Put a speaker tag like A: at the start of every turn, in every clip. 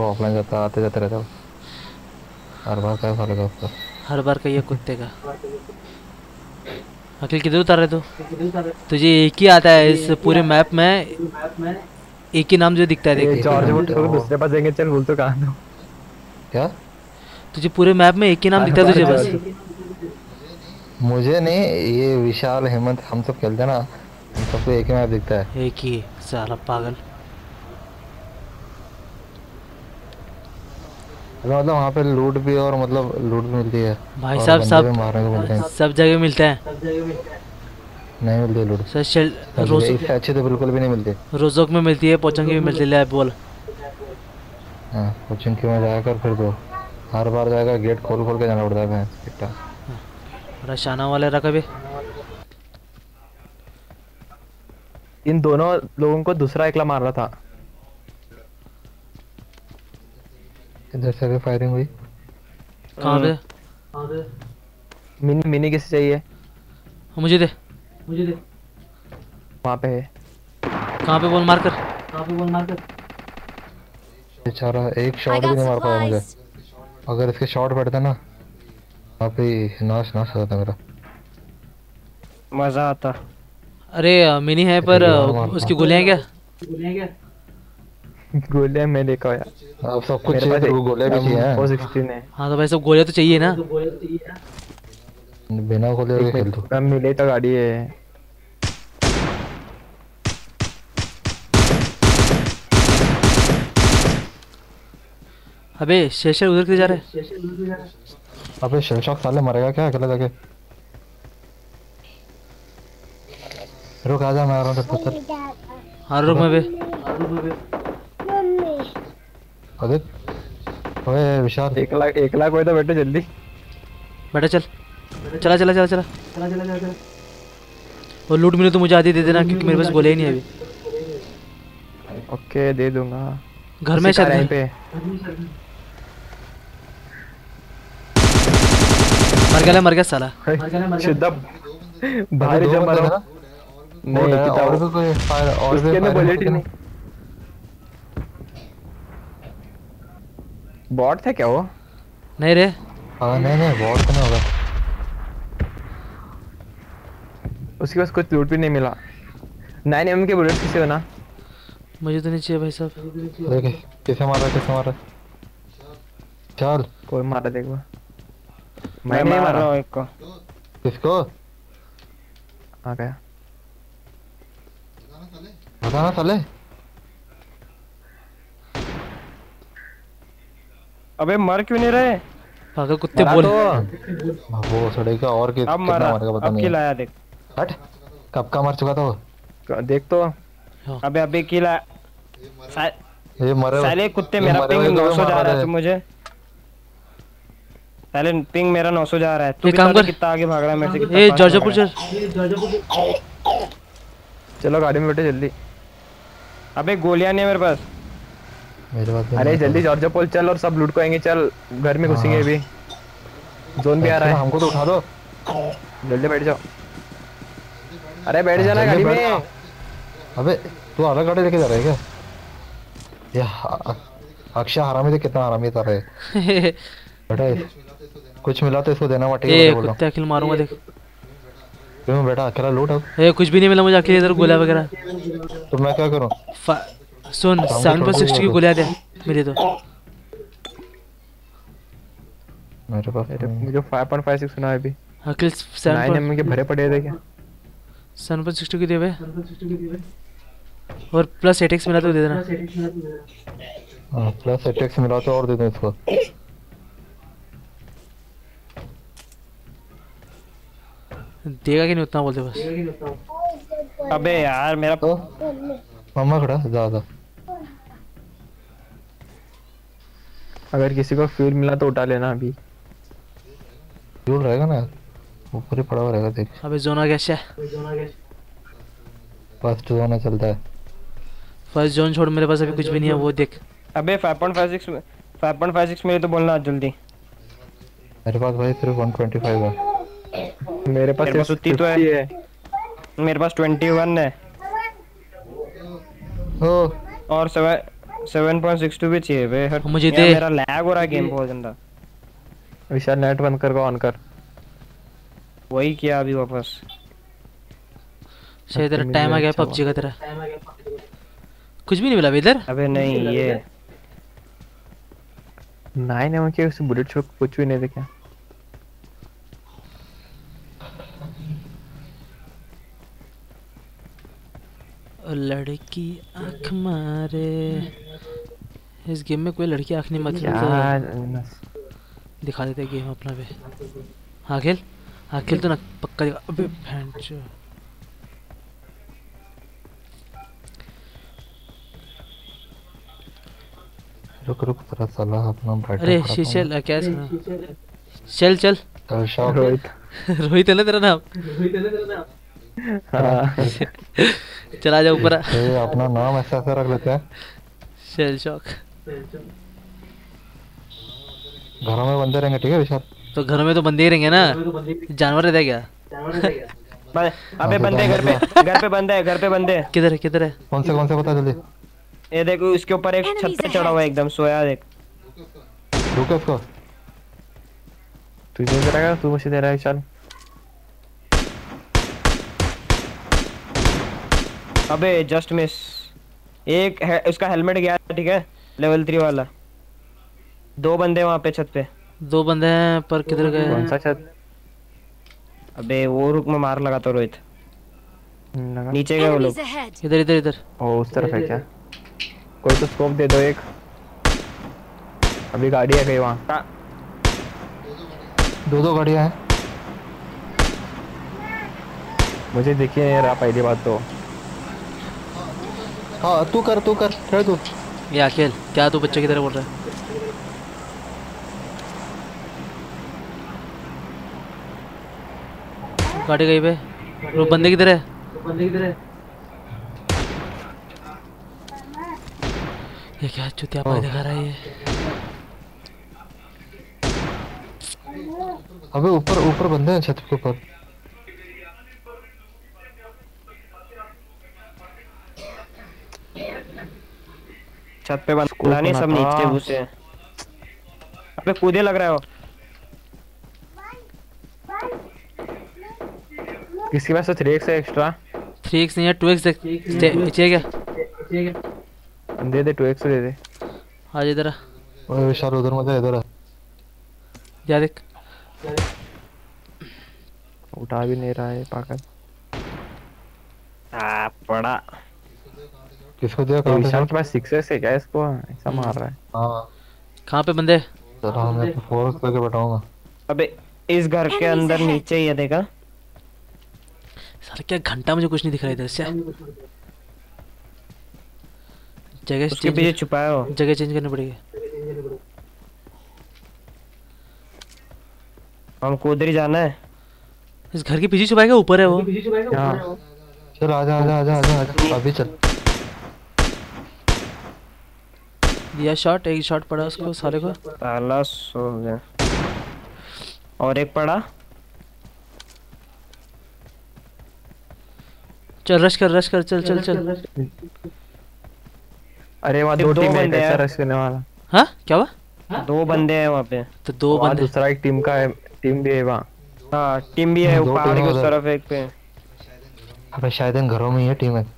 A: Offline जाता आते जाते रहता हूँ। हर बार क्या फर्क है उसका।
B: हर बार का ये कुत्ते का। अखिल किधर उतार रहे तू? तुझे एक ही आता है इस पूरे मैप में, एक ही नाम जो दिखता है देख।
C: ये
A: एक ही
C: जॉर्ज
A: नाम
C: बोल
A: से
C: तो
A: वो
C: दूसरे पास जाएंगे, चल बोल तो कहाँ दो।
A: क्या।
B: तुझे पूरे मैप में एक ही नाम
C: हर
B: दिखता है
C: बार
B: तुझे बस।
C: जॉर्ज।
A: मुझे नहीं, ये विशाल हेमंत हम सब खेलते हैं ना, हम सबको एक ही मैप दिखता है।
B: एक ही साला पागल।
A: मतलब वहाँ पे लूट भी और मतलब लूट भी मिलती है
B: भाई
A: और
B: साहब
A: बंदे
B: सब
A: भी मारने को मिलते हैं।
B: सब जगह मिलते हैं।
A: नहीं मिलती लूट।
B: सर
A: सब जगह इससे अच्छी तो बिल्कुल भी नहीं मिलती।
B: रोजोक में मिलती है, पोचंगी में मिलती है, ले बोल।
A: हाँ कोचिंग की में जाकर फिर तो हर बार जाएगा, गेट खोल खोल के जाना पड़ता है भैंस बेटा।
B: रशाना वाले रखा भी।
C: इन दोनों लोगों को दूसरा एकला मार रहा था।
A: इधर से भी फायरिंग हुई।
B: कहाँ पे?
C: मिनी मिनी किसे चाहिए?
B: मुझे दे।
C: वहाँ पे है।
B: कहाँ पे बोल, मार कर।
A: बेचारा एक
D: I
A: शॉट भी
D: got
A: नहीं मार पाया मुझे।
D: supplies.
A: अगर इसके शॉट पड़ते ना, वहाँ पे नाश नाश हो जाता मेरा।
C: मजा आता।
B: अरे मिनी है पर
A: एक बार मारता
B: उसकी
A: हूँ।
B: गोलियां क्या?
C: गोलियां मैं लेकर आया।
A: अब सब कुछ
C: मेरे
A: चाहिए
C: पास
A: तेरे को, गोले भी चाहिए हैं।
C: 416 है।
B: हाँ तो भाई सब गोलियां तो चाहिए ना।
A: बिना गोले
C: एक
A: के खेल तू।
C: मिनट, मिले तो गाड़ी है।
B: अबे शेषर उधर किधर जा रहा है?
A: अबे शेल शॉक साले मरेगा क्या अकेले जाके। रुक आजा, मैं आ रहा हूँ तेरे पास, चल।
B: हर रुक में बे।
A: अदित, ओए विशाल।
C: 1 लाख 1 लाख हुए तो बैठो जल्दी।
B: बेटा चल, चला चला चला चला। और लूट मिले तो मुझे आधी दे देना, क्योंकि मेरे पास गोलियां ही नहीं है अभी।
C: ओके दे दूंगा।
B: घर में शायद
C: यहीं
B: घर।
C: पे।
B: मर गया साला।
C: शुद्ध
A: अबे
C: बाहर ही
A: दो
C: जब
A: बंदे थे
C: मरो।
A: ना। वो
C: नहीं कितना
A: और भी कोई फायर, और भी
C: उसके अंदर
A: फायरिंग
C: बुलेट
A: होती
C: ही
A: थी ना।
C: नहीं। बॉट था क्या वो?
B: नहीं रे।
A: हाँ नहीं नहीं, बहुत तो नहीं होगा।
C: उसके पास कुछ लूट भी नहीं मिला। 9mm के बुलेट किसे हो ना?
B: मुझे तो नहीं चाहिए भाई साहब।
A: देखे किसे मारा, किसे मारा। चल।
C: कोई मारा देखो।
E: मैं
C: मैंने नहीं
E: मार
C: मारा।
E: रहा हूँ एक को।
A: किसको?
C: आ गया।
A: बताना साले।
E: अबे मर क्यों नहीं रहे?
B: पागल कुत्ते
C: मरा
B: बोल।
C: तो।
A: वो सड़ेगा और
E: अब
A: कितना
E: मरा,
A: मारेगा पता
E: अब
A: नहीं
E: किल
A: है।
E: आया देख।
A: हट। कब का मर चुका था वो।
C: देख तो।
E: अबे अभी किल आया।
A: ये मरे
E: साले कुत्ते,
A: ये
E: मेरा
A: मरे
E: पिंग
A: हुए को भी
E: 900
A: मार
E: जा रहा है
A: रहे
E: तो
A: थे।
E: मुझे। साले पिंग मेरा 900 जा रहा है, तू
B: एक
E: भी
B: काम
E: साले
B: कर।
E: कितना आगे भाग रहा है मेरे से, कितना
B: ए
E: फास्ट भाग
B: जॉर्जपुर
E: रहा
B: चल।
E: है।
C: चलो गाड़ी में बैठे जल्दी।
E: अबे गोलियां नहीं है मेरे पास।
A: मेरे पास भी
C: अरे
A: नहीं
C: जल्दी
A: था।
C: जॉर्जिया पोल चल और सब लूट को आएंगे, चल। घर में घुसेंगे
A: हाँ
C: अभी। जोन भी आ रहा
A: चलो
C: है।
A: हमको तो उठा दो।
C: जल्दी बैठ जाओ। अरे बैठ
A: हाँ,
C: जाना
A: जल्दी
C: गाड़ी
A: बैठ
C: में।
A: जाओ। अबे तू अलग गाड़ी लेके जा रहा है क्या? ये अक्षय हरामी थे, कितना हरामी था रहे। बेटा कुछ मिला तो इसको देना मत, ठीक है बेटा
B: ए
A: बोल रहा
B: कुत्ते अखिल मारूंगा देख।
A: हूँ। क्यों बेटा अकेला लूट अब।
B: ए कुछ भी नहीं मिला मुझे अखिल, इधर गोलियां वगैरह।
A: तो मैं क्या करूँ।
B: सुन
A: हमको छोड़ के
B: 760
A: गया
B: की
A: तू।
B: गोलियां दे मिली तो।
A: मेरे पास
C: अरे
A: तो नहीं।
C: मुझे 5.56 सुना है अभी।
B: अखिल
C: 9mm के भरे पड़े थे क्या?
B: 760 की दे बे। और प्लस 8x मिला तो दे देना।
A: हाँ प्लस अटैक्स मिला तो और दे दूँ इसको।
B: देगा कि नहीं उतना बोलते बस।
E: अबे यार मेरा
A: तो मम्मा खड़ा ज्यादा।
C: अगर किसी को फ्यूल मिला तो उठा लेना अभी।
A: फ्यूल रहेगा ना, ऊपर ही पड़ा हुआ रहेगा देख।
B: अबे जोन आ गया शे।
A: फर्स्ट जोन चलता है।
B: फर्स्ट जोन छोड़, मेरे पास अभी कुछ भी नहीं है, वो देख।
E: अबे 5.56 मिले तो बोलना जल्दी।
A: मेरे पास भाई सिर्फ 125 है।
C: मेरे पास
E: मेरे पास
C: सिर्फ
E: उतनी तो
C: 50
E: है।
C: है।
E: मेरे पास 21 है।
A: ओ
E: और 7.62 भी चाहिए बे।
B: मुझे
E: यार
B: दे।
E: मेरा लैग हो रहा है गेम बहुत गंदा।
C: विशाल नेट बंद कर, ऑन कर।
E: वही किया अभी वापस।
B: शायद तेरा
C: मिल
B: टाइम आ
C: गया,
B: गया
C: अच्छा
B: पबजी का तेरा। कुछ भी नहीं मिला अभी इधर।
E: अबे नहीं ये
C: 9mm के उस बुलेट शॉट कुछ भी नहीं देखा।
B: लड़की आँख मारे। इस गेम में कोई लड़की आँख नहीं मारती तो
C: क्या
B: दिखा देते गेम अपना भी। हाँ खेल, हाँ खेल तो ना पक्का दिखा। अबे भैंचो।
A: रुक रुक तेरा साला अपना बैटरी
B: अरे
A: खराब
B: शीशल क्या सुना। चल चल।
A: चल शॉप
C: रोहित।
B: रोहित है ना तेरा नाम।
C: हाँ
B: चला जा ऊपर आ।
A: ये अपना नाम ऐसा ऐसा रख लेते हैं।
B: Shell shock.
A: घरों में बंदे रहेंगे ठीक है विशाल।
B: तो घरों में तो बंदे ही रहेंगे ना, जानवर रहता है क्या?
E: अबे बंदे घर पे बंदे है, घर पे बंदे है।
B: किधर है किधर है?
A: कौन से बता जल्दी।
E: ये देखो इसके ऊपर एक छत पे चढ़ा हुआ है एकदम सोया देख।
A: रुको इसको।
C: तुझे दे रहा है, तू मुझे दे रहा है विशाल।
E: अबे जस्ट मिस। एक है उसका हेलमेट गया ठीक है, लेवल 3 वाला। 2 बंदे वहाँ पे छत पे।
B: 2 बंदे हैं पर किधर
C: कौन
B: गए?
C: सा छत?
E: अबे वो रुक में मार लगा तो रोहित।
C: लगा।
E: नीचे गए वो लोग।
D: Enemies ahead.
B: इधर इधर इधर।
C: ओ उस तरफ है क्या? कोई तो स्कोप दे दो एक। अभी गाड़ी है कहीं वहाँ।
A: दो गाड़ियाँ हैं।
C: मुझे देखिए नहीं रहा पहली बात तो।
A: हाँ तू कर खेल तू।
B: ये अकेल क्या तू बच्चे की तरह बोल रहा है? गाड़ी गई पे। वो बंदे किधर है? ये क्या चुतिया पाई दिखा रहा है ये?
A: अबे ऊपर बंदे हैं छत के ऊपर।
E: छत पे बंदा नहीं, सब नीचे घुसे हैं। अबे कूदे लग रहा है वो।
C: किसके पास तो 3x है एक्स्ट्रा?
B: 3x नहीं है 2x चाहिए क्या?
C: दे दे 2x दे दे।
B: आज इधर आ।
A: ओए विशाल उधर मत जा इधर आ।
B: या देख
C: उठा भी नहीं रहा है पागल।
E: पड़ा।
A: किसको दिया
C: ये
A: कहाँ पे
C: विशाल
A: शॉट?
C: के पास 6x है क्या? इसको ऐसा मार रहा है।
A: हाँ
B: कहाँ पे बंदे?
A: चलो मैं तो फोर्स करके बैठाऊंगा।
E: अबे इस घर के अंदर नीचे ही है देखा।
B: साला क्या घंटा मुझे कुछ नहीं दिख रहा इधर से। जगह
E: उसके पीछे छुपा है वो।
B: जगह चेंज करनी पड़ेगी।
E: हमको उधर ही जाना है।
B: इस घर के पीछे छुपाएगा, ऊपर है वो।
C: हाँ
A: चल आजा अभी चल।
B: दिया शॉट, एक शॉट पड़ा उसको साले को।
E: साला सो गया। और एक पड़ा।
B: चल रश कर चल।
C: अरे वहाँ
E: सिर्फ
C: 2
E: दो
C: टीम है
E: बंदे
C: कैसा
E: हैं।
C: रश करने वाला।
B: हाँ क्या हुआ?
E: 2 बंदे हैं वहाँ पे।
B: तो 2
C: वहाँ
B: बंदे।
C: दूसरा एक टीम का है, टीम भी है वहाँ।
E: हाँ टीम भी है, वो
A: 2
E: पहाड़
A: टीम
E: के
A: है
E: उस
A: उधर।
E: तरफ एक पे।
A: अबे शायद इन घरों में ही है टीम है।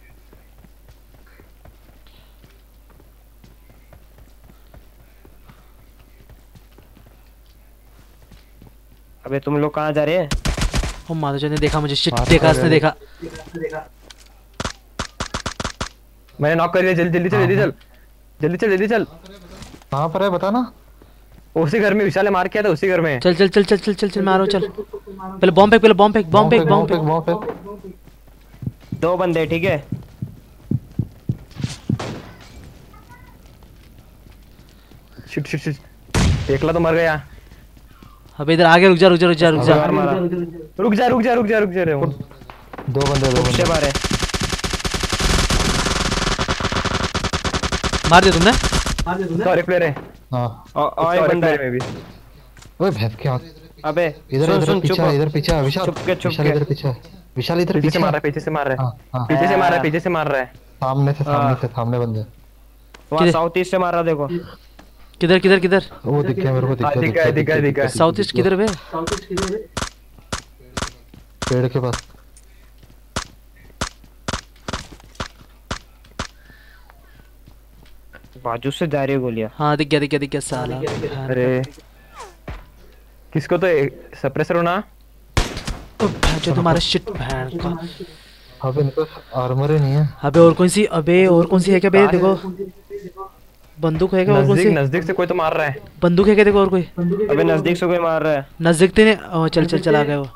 E: अबे तुम लोग कहाँ जा रहे हैं?
B: ओ माधव ने देखा मुझे। शिट
C: मार
B: देखा,
C: खा
B: इसने
C: गया।
B: देखा।
C: मैंने नॉक कर दिया। जल्दी चल।
A: कहाँ पर है बता ना।
C: उसी घर में विशाल ने मार किया था, उसी घर में।
B: चल मारो चल। पहले बॉम्ब फेंक।
E: 2 बंदे ठीक है।
C: शिट एकला तो मर गया।
B: अबे इधर आगे रुक जा।
E: और मारा।
C: रुक जा रे वो।
A: 2 बंदे
E: उससे मारे।
B: मार दिया तुमने?
C: सॉरी प्लेयर है।
A: हाँ
E: और एक बंदा है।
C: में भी।
A: ओए भैंस के हाथ।
E: अबे
A: इधर
E: सुन
A: पीछे
E: चुप।
A: है, इधर पीछे है विशाल।
E: चुप के
A: विशाल इधर पीछे है। विशाल इधर
C: पीछे से
A: पीछे
C: मार रहा है, पीछे से मार रहा है।
A: हाँ
C: पीछे से मार रहा है।
A: सामने बंदे।
E: वहाँ
B: किधर?
E: साउथ ईस्ट से मार रहा देखो।
B: किधर किधर किधर?
A: वो दिख गया मेरे को, दिख
C: हाँ,
A: गया,
C: दिख गया, दिख गया, दिख गया।
B: साउथ ईस्ट किधर बे?
A: पेड़ के पास।
E: बाजू से जा रही है गोलियां।
B: हाँ दिख गया दिख गया दिख गया साला।
C: अरे किसको तो सप्रेसर होना।
B: जो तुम्हारा शिट बहन का।
A: अबे इनका आर्मर ही नहीं है।
B: अबे और कौन सी, अबे और कौन सी है क्या बे? देखो बंदूक है क्या और कौन
C: नजदीक
B: सी?
C: नजदीक से कोई तो मार रहा है।
B: बंदूक है क्या देखो और कोई?
E: अबे नजदीक से कोई मार रहा है।
B: नजदीक ते नहीं। ओ चल चल चला गया वो।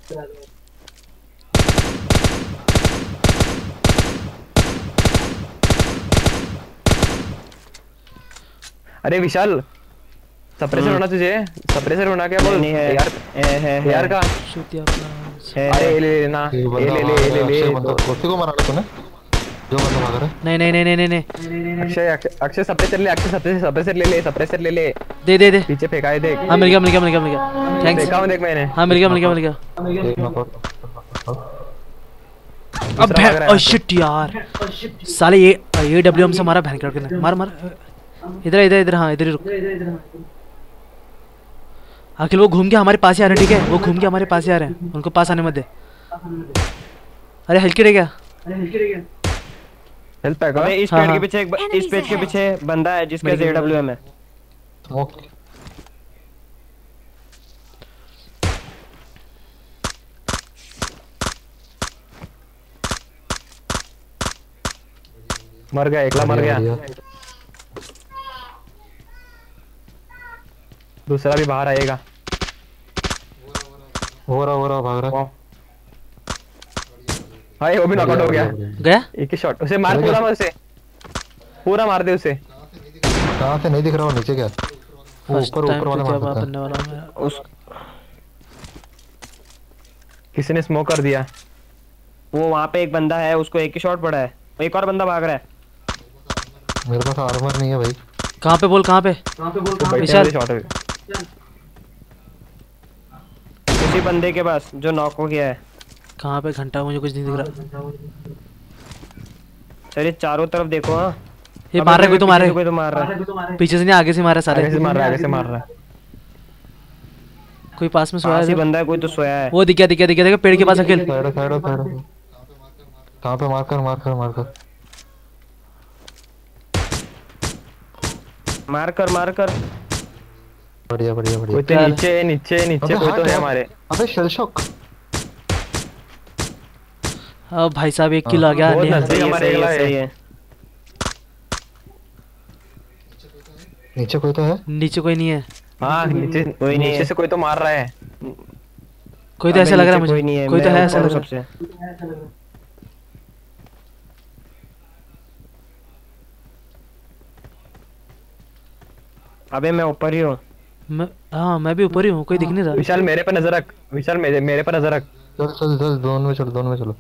C: अरे विशाल सप्रेसर होना तुझे, सप्रेसर होना क्या बोल
E: नहीं है
C: यार।
E: है
C: यार का
B: शुतिया अपना।
E: है
C: अरे ले लेना,
A: ये
C: ले
A: बंदा
C: ले
A: भाग
C: ले
A: रहा है,
C: ले
A: अक्षय
C: ले
A: बंदा उसी को मारा तूने, जो बंदा भाग रहा है।
B: नहीं नहीं नहीं नहीं नहीं।
C: अक्षय अक्षय सप्रेसर ले, अक्षय सप्रेसर ले ले, सप्रेसर ले ले।
B: दे दे दे।
C: पीछे फेंका है देख।
B: हाँ मिल गया मिल गया मिल गया मिल गया। थैंक्स।
C: देखा हूं देख मैंने।
B: हाँ मिल गया मिल गया मिल गया।
A: एक नॉकआउट।
B: अब
C: दूसरा भाग रहा है
B: ओ शिट यार साले, ये डब्ल्यू हमसे मारा बहन करके। मार मार। इधर इधर इधर। हाँ इधर ही रुक। अखिल वो घूम के हमारे पास ही आ रहे हैं, ठीक है? वो घूम के हमारे पास ही आ रहे हैं, उनको पास आने मत दे। अरे हल्के रह गया।
C: हेल्प पैक
E: अबे इस
B: हाँ,
E: पेड़
B: हाँ।
E: के पीछे इस पेड़ के पीछे बंदा है जिसका JWM है।
A: स्मोक।
C: मर गया, एकला मर गया।
A: बढ़िया।
C: दूसरा भी बाहर आएगा।
A: हो रहा भाग रहा है।
C: हाय वो भी नॉकआउट हो गया।
B: गया?
C: एक ही शॉट उसे मार, पूरा मार उसे, पूरा मार दे उसे।
A: कहाँ से नहीं दिख रहा, वो नीचे क्या? वो
B: फर्स्ट
A: ऊपर
B: टाइम
A: ऊपर वाले
B: तो
A: मार
B: क्या
A: सकता है।
B: बनने वाला है मेरा।
E: उस
C: किसी ने स्मोक कर दिया।
E: वो वहाँ पे एक बंदा है, उसको एक ही शॉट पड़ा है। एक और बंदा भाग रहा है।
A: मेरे पास आर्मर नहीं है भाई।
B: कहाँ पे बोल, कहाँ पे? विशाल।
C: शॉट है।
E: उसी बंदे के पास जो नॉक हो गया है।
B: कहाँ पे? घंटा मुझे कुछ नहीं दिख रहा।
E: चलिए चारों तरफ देखो। हाँ
B: ये मार रहा है, कोई तो मार रहा
E: कोई तो मार रहा है।
B: है। पीछे से नहीं, आगे से मारा सारे।
C: आगे से मार रहा है, आगे से मार रहा है।
B: कोई पास में सोया
E: पास ही
B: है।
E: बंदा है, कोई तो सोया है।
B: वो दिख गया दिख गया दिख गया। देखो पेड़ के पास अखिल।
A: साइड। कहाँ पे? मार कर।
E: मार कर।
A: बढ़िया।
C: कोई तो
B: चल।
C: नीचे
A: अबे
C: कोई
A: हाँ,
C: तो है
A: क्या?
C: हमारे।
A: अबे शेल शॉक।
B: अब भाई साहब 1 किलो आ गया।
C: बहुत
B: नेहा।
C: नजदीक हमारे
E: सही
C: अगला
E: है,
C: है।
E: सही है।
A: नीचे कोई तो है।
B: नीचे कोई नहीं है।
C: हाँ नीचे,
E: कोई नहीं
C: नीचे
E: है।
C: से कोई तो मार रहा है।
B: कोई तो
E: अबे
B: ऐसा लग रहा है
E: नीचे
B: मुझे।
E: कोई नहीं है,
B: कोई तो
E: मैं
B: है ऐसा
E: ऊपर
B: लग
E: हूँ
B: रहा है।
E: सबसे। अबे मैं ऊपर ही हूँ।
B: हाँ मैं भी ऊपर ही हूँ, कोई दिख नहीं रहा।
C: विशाल मेरे पर नजर रख, विशाल मेरे पर नजर रख।
A: चल जोन में चलो।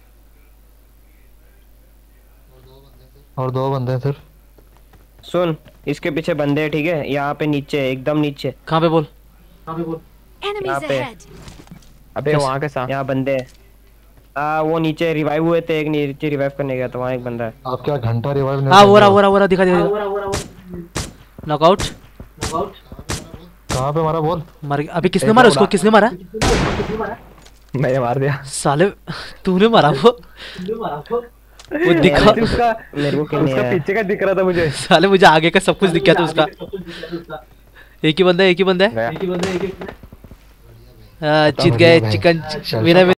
A: और 2 बंदे हैं सिर्फ।
E: सुन, इसके पीछे बंदे हैं, ठीक है? यहाँ पे नीचे, एकदम नीचे।
B: कहाँ पे बोल?
D: Enemies
E: यहाँ पे।
D: ahead.
C: अबे वहाँ के साथ
E: यहाँ बंदे हैं। वो नीचे रिवाइव हुए थे, एक नीचे रिवाइव करने गया था, वहाँ एक बंदा है।
A: आप क्या घंटा रिवाइव नहीं
B: हाँ
A: होता?
B: वो रहा दिखा। नॉकआउट।
A: कहाँ पे मारा बोल?
B: मर गया। अभी किसने मारा उसको? किसने मारा?
C: मैंने मार दिया।
B: साले तूने मारा वो दिखा।
C: उसका
E: मेरे को क्यों नहीं
C: उसका
E: आया?
C: पीछे का दिख रहा था मुझे।
B: साले मुझे आगे का सब कुछ दिख गया था उसका। एक ही बंदा है।
C: गया।
B: जीत गए चिकन।
A: बढ़िया भाई।
B: विनर।